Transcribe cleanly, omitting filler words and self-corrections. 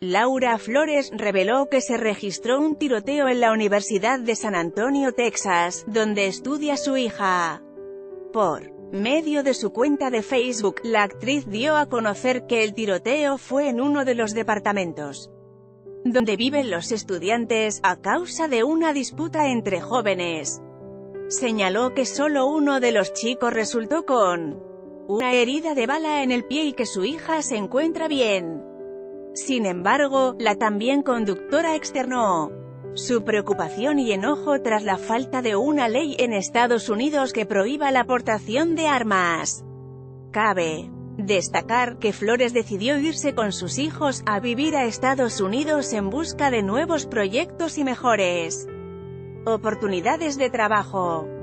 Laura Flores reveló que se registró un tiroteo en la Universidad de San Antonio, Texas, donde estudia su hija. Por medio de su cuenta de Facebook, la actriz dio a conocer que el tiroteo fue en uno de los departamentos donde viven los estudiantes, a causa de una disputa entre jóvenes. Señaló que solo uno de los chicos resultó con una herida de bala en el pie y que su hija se encuentra bien. Sin embargo, la también conductora externó su preocupación y enojo tras la falta de una ley en Estados Unidos que prohíba la portación de armas. Cabe destacar que Flores decidió irse con sus hijos a vivir a Estados Unidos en busca de nuevos proyectos y mejores oportunidades de trabajo.